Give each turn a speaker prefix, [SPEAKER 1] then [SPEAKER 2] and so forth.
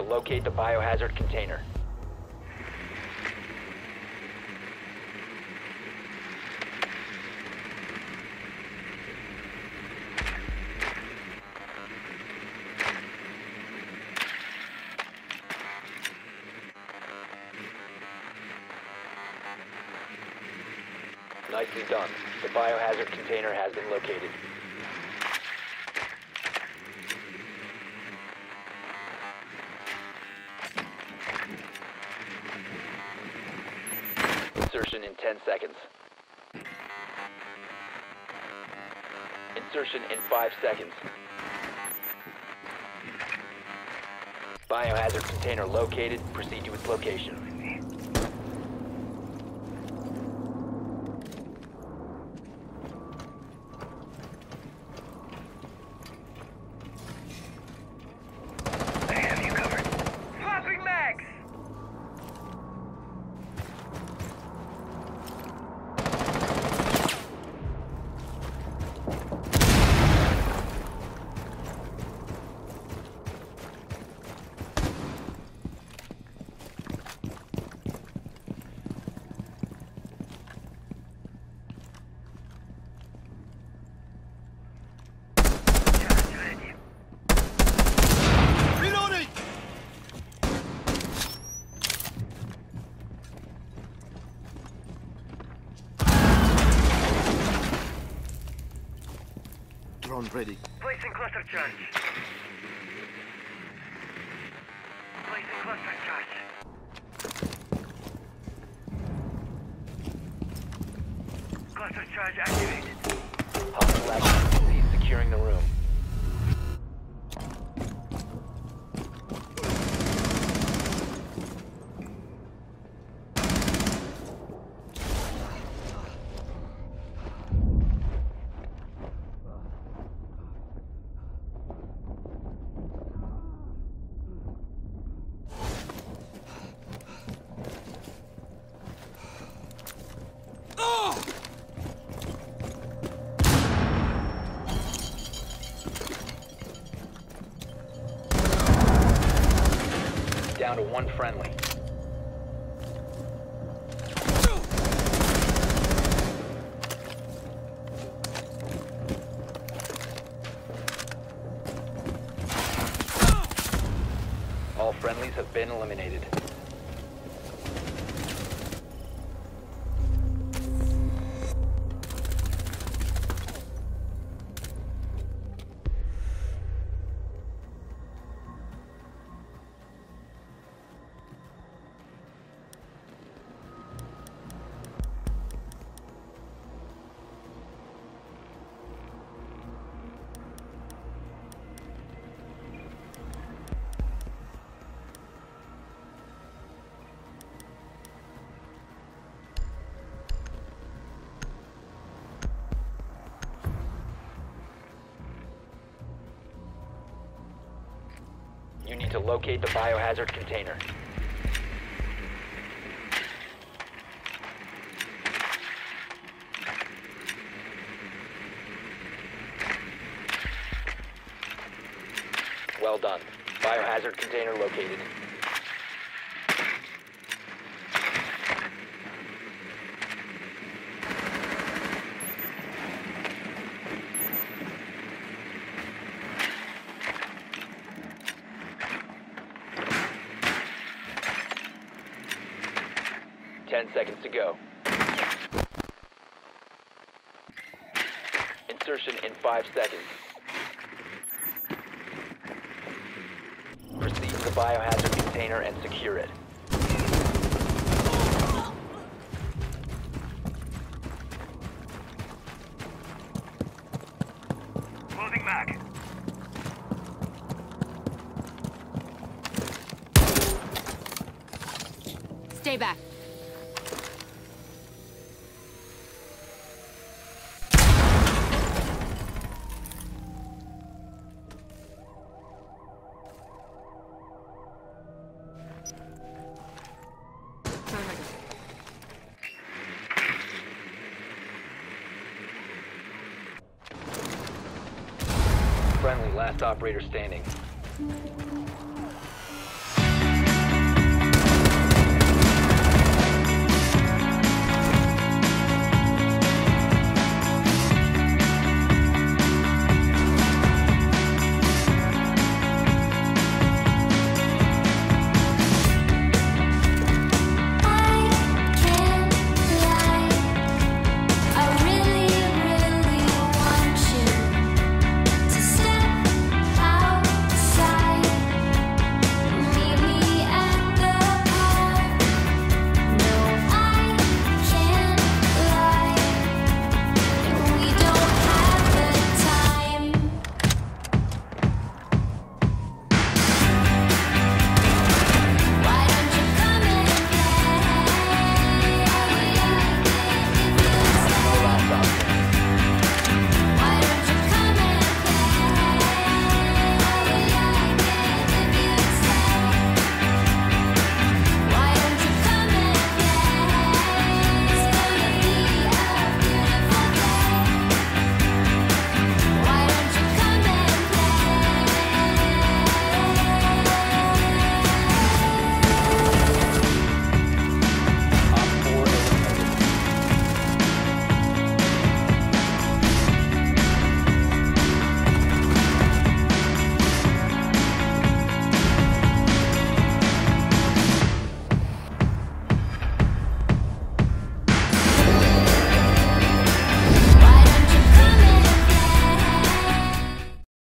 [SPEAKER 1] locate the biohazard container. Nicely done. The biohazard container has been located. Insertion in 10 seconds. Insertion in 5 seconds. Biohazard container located. Proceed to its location.
[SPEAKER 2] Drone ready.
[SPEAKER 3] Placing cluster charge. Placing cluster charge. Cluster charge activated.
[SPEAKER 1] Hostile activity. Securing the room. Down to one friendly. All friendlies have been eliminated. You need to locate the biohazard container. Well done. Biohazard container located. Ten seconds to go. Insertion in 5 seconds. Proceed to the biohazard container and secure it.
[SPEAKER 3] Closing back.
[SPEAKER 4] Stay back.
[SPEAKER 1] Friendly, last operator standing.